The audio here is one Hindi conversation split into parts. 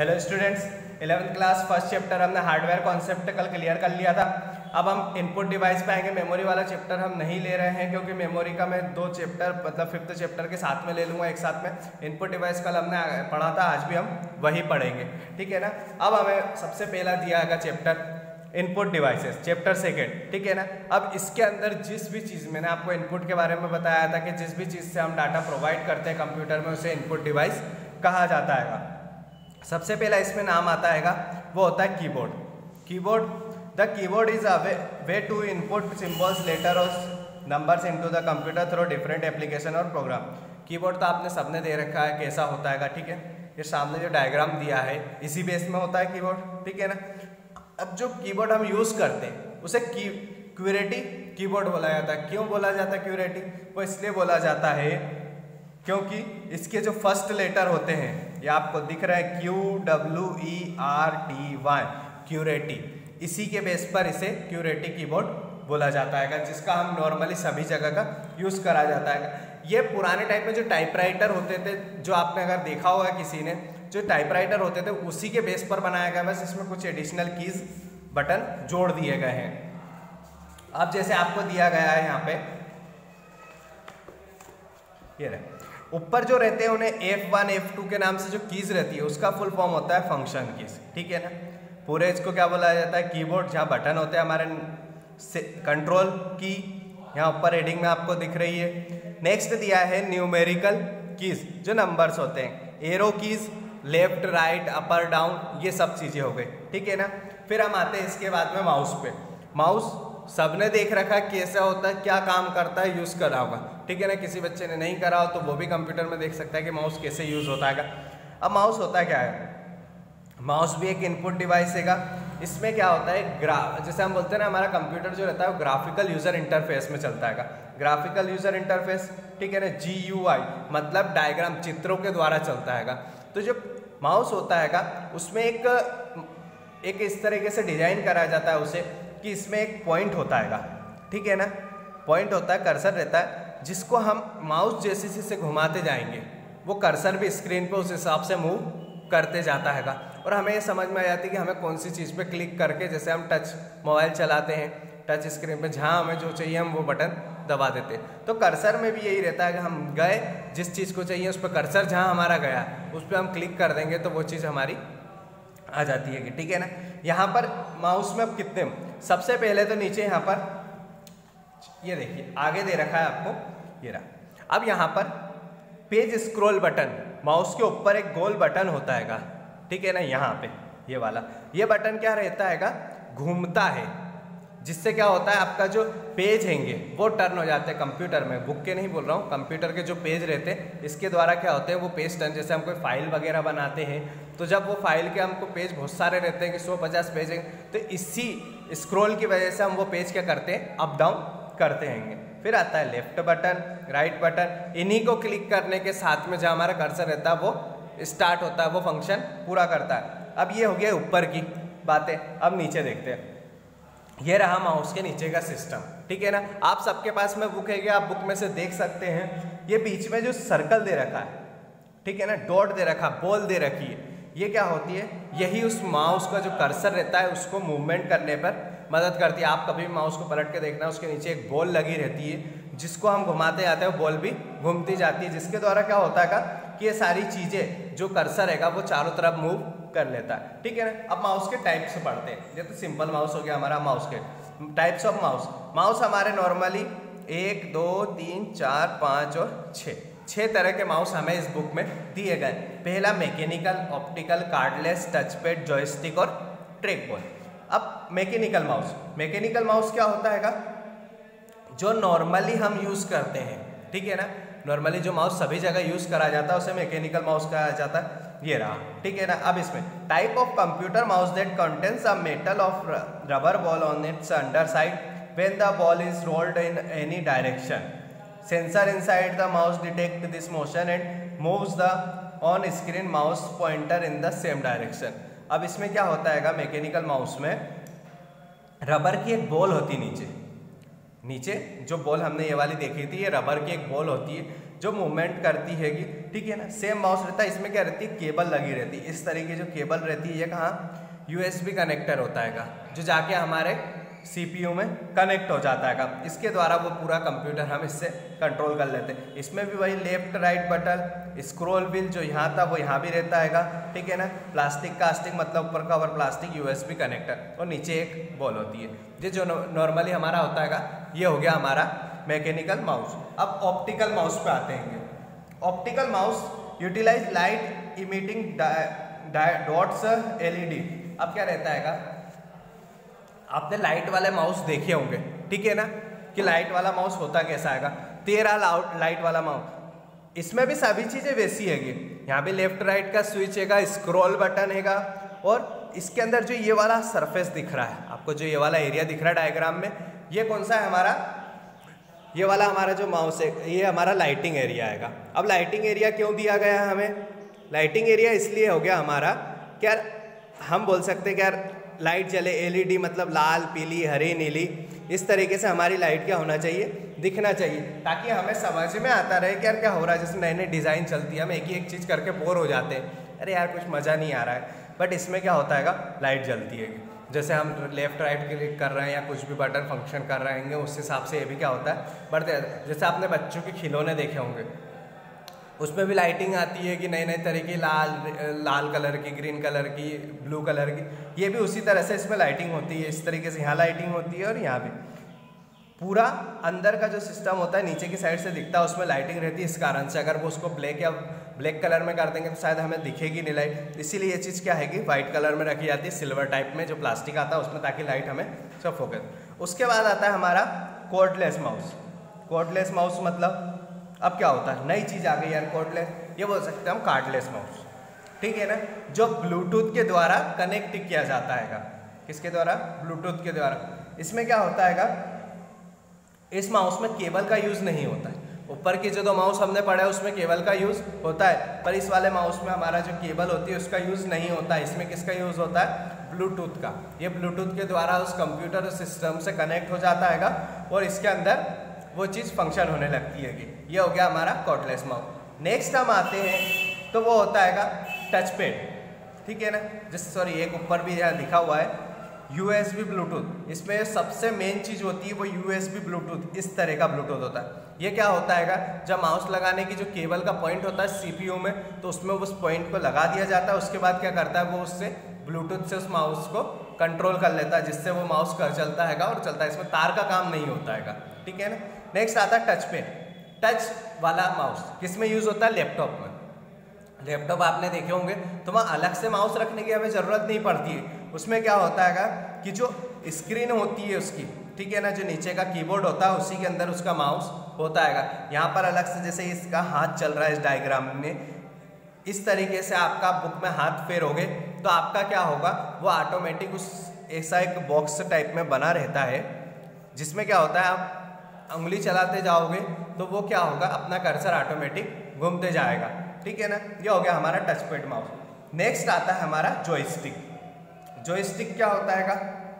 Hello students, 11th class first chapter हमने हार्डवेयर कॉन्सेप्ट कल क्लियर कर लिया था। अब हम इनपुट डिवाइस पे आएंगे। मेमोरी वाला चैप्टर हम नहीं ले रहे हैं क्योंकि मेमोरी का मैं दो चैप्टर मतलब फिफ्थ चैप्टर के साथ में ले लूँगा एक साथ में। इनपुट डिवाइस कल हमने पढ़ा था, आज भी हम वही पढ़ेंगे, ठीक है ना। अब हमें सबसे पहला दिया गया chapter input devices, chapter second, ठीक है ना। अब इसके अंदर जिस भी चीज़, मैंने आपको इनपुट के बारे में बताया था कि जिस भी चीज़ से हम डाटा प्रोवाइड करते हैं कंप्यूटर में उसे इनपुट डिवाइस कहा जाता है। सबसे पहला इसमें नाम आता है वो होता है keyboard. Keyboard, the keyboard is a way to input symbols, letter और numbers into the computer through different application और प्रोग्राम। कीबोर्ड तो आपने सबने दे रखा है कैसा होता है, ठीक है। ये सामने जो डायग्राम दिया है इसी बेस में होता है कीबोर्ड, ठीक है ना। अब जो कीबोर्ड हम यूज़ करते हैं उसे क्यूरेटी कीबोर्ड बोला जाता है। क्यों बोला जाता है क्यूरेटी? वो इसलिए बोला जाता है क्योंकि इसके जो फर्स्ट लेटर होते हैं, ये आपको दिख रहा है QWERTY, क्यूरेटी, इसी के बेस पर इसे क्यूरेटी कीबोर्ड बोला जाता है, जिसका हम नॉर्मली सभी जगह का यूज़ करा जाता है। ये पुराने टाइप में जो टाइपराइटर होते थे, जो आपने अगर देखा होगा किसी ने, जो टाइपराइटर होते थे उसी के बेस पर बनाया गया, बस इसमें कुछ एडिशनल कीज बटन जोड़ दिए गए हैं। अब जैसे आपको दिया गया है यहाँ पे, ये रहे ऊपर जो रहते हैं उन्हें F1 F2 के नाम से जो कीज रहती है उसका फुल फॉर्म होता है फंक्शन कीज, ठीक है ना। पूरे इसको क्या बोला जाता है? कीबोर्ड। जहाँ बटन होते हैं हमारे कंट्रोल की, यहाँ ऊपर हेडिंग में आपको दिख रही है। नेक्स्ट दिया है न्यूमेरिकल कीज, जो नंबर्स होते हैं, arrow keys, left right upper down, ये सब चीज़ें हो गई, ठीक है ना। फिर हम आते हैं इसके बाद में माउस पे। माउस सबने देख रखा है कैसा होता है, क्या काम करता है, यूज़ करा होगा, ठीक है ना। किसी बच्चे ने नहीं करा हो तो वो भी कंप्यूटर में देख सकता है कि माउस कैसे यूज़ होता है। अब माउस होता क्या है? माउस भी एक इनपुट डिवाइस है। इसमें क्या होता है, जैसे हम बोलते हैं ना, हमारा कंप्यूटर जो रहता है वो ग्राफिकल यूज़र इंटरफेस में चलता है। ग्राफिकल यूज़र इंटरफेस, ठीक है ना, GUI मतलब डायग्राम, चित्रों के द्वारा चलता है। तो जो माउस होता है उसमें एक इस तरीके से डिजाइन करा जाता है उसे कि इसमें एक पॉइंट होता है, ठीक है ना। पॉइंट होता है, कर्सर रहता है, जिसको हम माउस जैसे जैसे घुमाते जाएंगे वो कर्सर भी स्क्रीन पे उस हिसाब से मूव करते जाता है। और हमें ये समझ में आ जाती है कि हमें कौन सी चीज़ पे क्लिक करके, जैसे हम टच मोबाइल चलाते हैं, टच स्क्रीन पे जहाँ हमें जो चाहिए हम वो बटन दबा देते हैं। तो कर्सर में भी यही रहता है कि हम गए, जिस चीज़ को चाहिए उस पर कर्सर जहाँ हमारा गया उस पर हम क्लिक कर देंगे तो वो चीज़ हमारी आ जाती है, ठीक है ना। यहाँ पर माउस में अब कितने, सबसे पहले तो नीचे यहाँ पर ये देखिए आगे दे रखा है आपको, ये रहा। अब यहाँ पर पेज स्क्रॉल बटन, माउस के ऊपर एक गोल बटन होता है, ठीक है ना। यहाँ पे ये वाला, ये बटन क्या रहता है, घूमता है, जिससे क्या होता है आपका जो पेज हैंगे वो टर्न हो जाते हैं कंप्यूटर में। बुक के नहीं बोल रहा हूँ, कंप्यूटर के जो पेज रहते हैं इसके द्वारा क्या होते हैं वो पेज टर्न। जैसे हम कोई फाइल वगैरह बनाते हैं तो जब वो फाइल के हमको पेज बहुत सारे रहते हैं कि 150 पेज हैं, तो इसी स्क्रॉल की वजह से हम वो पेज क्या करते हैं, अप डाउन करते हैं। फिर आता है लेफ्ट बटन, राइट बटन, इन्हीं को क्लिक करने के साथ में जहाँ हमारा कर्सर रहता है वो स्टार्ट होता है, वो फंक्शन पूरा करता है। अब ये हो गया ऊपर की बातें। अब नीचे देखते हैं, ये रहा माउस के नीचे का सिस्टम, ठीक है ना। आप सबके पास में बुक है, आप बुक में से देख सकते हैं। ये बीच में जो सर्कल दे रखा है, ठीक है ना, डॉट दे रखा, बॉल दे रखी है, ये क्या होती है, यही उस माउस का जो कर्सर रहता है उसको मूवमेंट करने पर मदद करती है। आप कभी भी माउस को पलट के देखना, उसके नीचे एक बॉल लगी रहती है, जिसको हम घुमाते जाते हैं, बॉल भी घूमती जाती है, जिसके द्वारा क्या होता है कि ये सारी चीज़ें जो कर्सर है वो चारों तरफ मूव कर लेता है, ठीक है ना। अब माउस के टाइप्स पढ़ते हैं। ये तो सिंपल माउस हो गया हमारा। माउस के टाइप्स ऑफ माउस, माउस हमारे नॉर्मली 1 2 3 4 5 और 6 तरह के माउस हमें इस बुक में दिए गए। पहला mechanical, optical, cordless, touch pad, joystick और ट्रैक बॉल। अब मैकेनिकल माउस, मैकेनिकल माउस क्या होता है, जो नॉर्मली हम यूज़ करते हैं, ठीक है ना। नॉर्मली जो माउस सभी जगह यूज़ करा जाता है उसे मैकेनिकल माउस कहा जाता है। ये रहा, ठीक है ना। अब इसमें type of computer mouse that contains a metal of rubber ball on its underside when the ball is rolled in any direction. Sensor inside the mouse detect this motion and moves the on screen mouse pointer in the same direction. अब इसमें क्या होता है, मैकेनिकल माउस में रबर की एक बॉल होती है नीचे जो बॉल हमने ये वाली देखी थी, ये रबर की एक बॉल होती है, जो मूवमेंट करती हैगी, ठीक है ना। सेम माउस रहता है, इसमें क्या रहती है, केबल लगी रहती है। इस तरीके जो केबल रहती है ये कहाँ, USB कनेक्टर होता है जो जाके हमारे CPU में कनेक्ट हो जाता है। इसके द्वारा वो पूरा कंप्यूटर हम इससे कंट्रोल कर लेते हैं। इसमें भी वही left right button, scroll wheel जो यहाँ था वो यहाँ भी रहता है, ठीक है ना। प्लास्टिक कास्टिक मतलब ऊपर का कवर प्लास्टिक, USB कनेक्टर और नीचे एक बॉल होती है। ये जो नॉर्मली हमारा होता है ये हो गया हमारा मैकेनिकल माउस। अब ऑप्टिकल माउस पे आते हैं। Optical mouse utilise light emitting dots LED। अब क्या रहता है, आपने लाइट वाले माउस देखे होंगे, ठीक है ना, कि लाइट वाला माउस होता कैसा है। तेरा लाइट वाला माउस, इसमें भी सभी चीज़ें वैसी हैगी। यहाँ पे लेफ्ट राइट का स्विच हैगा, स्क्रॉल बटन हैगा, और इसके अंदर जो ये वाला सरफेस दिख रहा है आपको, जो ये वाला एरिया दिख रहा है डायग्राम में, ये कौन सा है हमारा, ये वाला हमारा जो माउस है ये हमारा लाइटिंग एरिया हैगा। अब लाइटिंग एरिया क्यों दिया गया है हमें, लाइटिंग एरिया इसलिए हो गया हमारा क्या, हम बोल सकते हैं कि यार लाइट जले, LED मतलब लाल पीली हरी नीली, इस तरीके से हमारी लाइट क्या होना चाहिए, दिखना चाहिए, ताकि हमें समझ में आता रहे कि यार क्या हो रहा है। जैसे नई नई डिज़ाइन चलती है, हम एक ही एक चीज़ करके बोर हो जाते हैं, अरे यार कुछ मज़ा नहीं आ रहा है, बट इसमें क्या होता है, लाइट जलती है। जैसे हम लेफ्ट राइट क्लिक कर रहे हैं या कुछ भी बटन फंक्शन कर रहे हैं, उस हिसाब से ये भी क्या होता है बढ़ते। जैसे आपने बच्चों के खिलौने देखे होंगे, उसमें भी लाइटिंग आती है कि नई नई तरह की, लाल कलर की, ग्रीन कलर की, ब्लू कलर की, ये भी उसी तरह से इसमें लाइटिंग होती है। इस तरीके से यहाँ लाइटिंग होती है और यहाँ भी पूरा अंदर का जो सिस्टम होता है नीचे की साइड से दिखता है, उसमें लाइटिंग रहती है। इस कारण से अगर वो उसको ब्लैक कलर में कर देंगे तो शायद हमें दिखेगी नहीं लाइट, इसीलिए ये चीज़ क्या है कि वाइट कलर में रखी जाती है, सिल्वर टाइप में जो प्लास्टिक आता है उसमें, ताकि लाइट हमें सब फोकस। उसके बाद आता है हमारा कॉर्डलेस माउस। कॉर्डलेस माउस मतलब अब क्या होता है, नई चीज़ आ गई यार कॉर्डलेस, ये बोल सकते हैं हम कार्डलेस माउस, ठीक है ना, जो ब्लूटूथ के द्वारा कनेक्ट किया जाता है। किसके द्वारा, ब्लूटूथ के द्वारा। इसमें क्या होता है, इस माउस में केबल का यूज़ नहीं होता है। ऊपर के जो दो माउस हमने पढ़ा है उसमें केबल का यूज़ होता है, पर इस वाले माउस में हमारा जो केबल होती है उसका यूज़ नहीं होता है। इसमें किसका यूज़ होता है, ब्लूटूथ का। ये ब्लूटूथ के द्वारा उस कंप्यूटर सिस्टम से कनेक्ट हो जाता है और इसके अंदर वो चीज़ फंक्शन होने लगती है। ये हो गया हमारा कॉर्डलेस माउस। नेक्स्ट हम आते हैं तो वो होता है टच पैड, ठीक है ना, जिस सॉरी एक ऊपर भी यहाँ लिखा हुआ है USB ब्लूटूथ। इसमें सबसे मेन चीज़ होती है वो USB ब्लूटूथ, इस तरह का ब्लूटूथ होता है। ये क्या होता है, जब माउस लगाने की जो केबल का पॉइंट होता है CPU में, तो उसमें उस पॉइंट को लगा दिया जाता है। उसके बाद क्या करता है, वो उससे ब्लूटूथ से उस माउस को कंट्रोल कर लेता है, जिससे वो माउस कर चलता है और चलता है। इसमें तार का काम नहीं होता है, ठीक है ना। नेक्स्ट आता है टच पैड। टच वाला माउस किस में यूज़ होता है, लैपटॉप में। लैपटॉप आपने देखे होंगे तो वहाँ अलग से माउस रखने की हमें ज़रूरत नहीं पड़ती है। उसमें क्या होता है कि जो स्क्रीन होती है उसकी, ठीक है ना, जो नीचे का कीबोर्ड होता है उसी के अंदर उसका माउस होता है। यहाँ पर अलग से जैसे इसका हाथ चल रहा है इस डायग्राम में, इस तरीके से आपका बुक में हाथ फेरोगे तो आपका क्या होगा, वो ऑटोमेटिक उस ऐसा एक बॉक्स टाइप में बना रहता है, जिसमें क्या होता है आप उंगली चलाते जाओगे तो वो क्या होगा, अपना कर्सर ऑटोमेटिक घूमते जाएगा, ठीक है ना। ये हो गया हमारा टच पैड माउस। नेक्स्ट आता है हमारा जॉयस्टिक। जॉयस्टिक क्या होता है,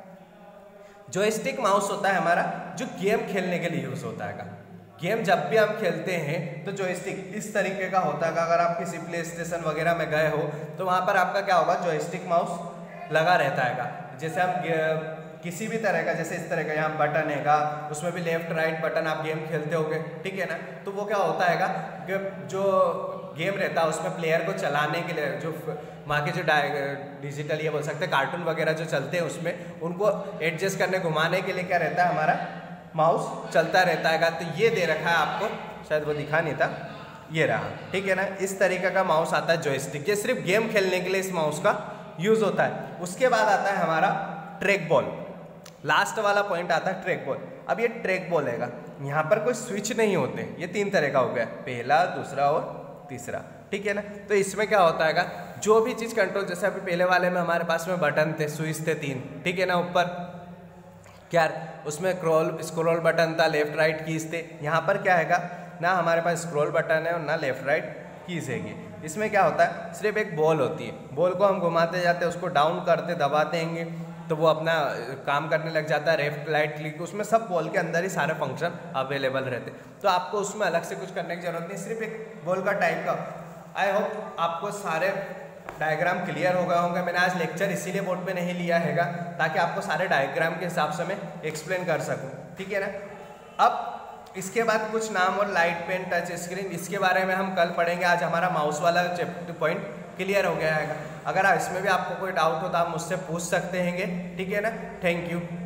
जॉयस्टिक माउस होता है हमारा जो गेम खेलने के लिए यूज होता है। गेम जब भी हम खेलते हैं तो जॉयस्टिक इस तरीके का होता है। अगर आप किसी प्ले स्टेशन वगैरह में गए हो तो वहाँ पर आपका क्या होगा, जॉयस्टिक माउस लगा रहता है। जैसे हम किसी भी तरह का, जैसे इस तरह का यहाँ बटन हैगा, उसमें भी लेफ्ट राइट बटन, आप गेम खेलते होगे, ठीक है ना। तो वो क्या होता है, जो गेम रहता है उसमें प्लेयर को चलाने के लिए जो वहाँ के जो डिजिटल ये बोल सकते हैं कार्टून वगैरह जो चलते हैं उसमें उनको एडजस्ट करने घुमाने के लिए क्या रहता है, हमारा माउस चलता रहता है। तो ये दे रखा है आपको, शायद वो दिखा नहीं था, ये रहा, ठीक है ना। इस तरीके का माउस आता है जॉयस्टिक। ये सिर्फ गेम खेलने के लिए इस माउस का यूज़ होता है। उसके बाद आता है हमारा ट्रैक बॉल। लास्ट वाला पॉइंट आता है ट्रैक बॉल। अब ये ट्रैक बॉल है, यहाँ पर कोई स्विच नहीं होते, ये 3 तरह का हो गया, पहला, दूसरा और तीसरा, ठीक है ना। तो इसमें क्या होता है, जो भी चीज़ कंट्रोल, जैसे अभी पहले वाले में हमारे पास में बटन थे, स्विच थे 3, ठीक है ना, ऊपर क्या उसमें स्क्रॉल बटन था, लेफ्ट राइट कीज थे। यहाँ पर क्या है ना, हमारे पास स्क्रॉल बटन है और ना लेफ्ट राइट कीज हैगी। इसमें क्या होता है, सिर्फ एक बॉल होती है, बॉल को हम घुमाते जाते हैं, उसको डाउन करते दबाते हैं तो वो अपना काम करने लग जाता है, लेफ्ट राइट क्लिक, उसमें सब बॉल के अंदर ही सारे फंक्शन अवेलेबल रहते, तो आपको उसमें अलग से कुछ करने की जरूरत नहीं, सिर्फ एक बॉल का टाइप का। आई होप आपको सारे डायग्राम क्लियर हो गए होंगे। मैंने आज लेक्चर इसीलिए बोर्ड पे नहीं लिया हैगा ताकि आपको सारे डायग्राम के हिसाब से मैं एक्सप्लेन कर सकूं, ठीक है ना। अब इसके बाद कुछ नाम और लाइट पेन टच स्क्रीन, इसके बारे में हम कल पढ़ेंगे। आज हमारा माउस वाला चैप्टर पॉइंट क्लियर हो गया है। अगर इसमें भी आपको कोई डाउट हो तो आप मुझसे पूछ सकते हैं, ठीक है ना। Thank you.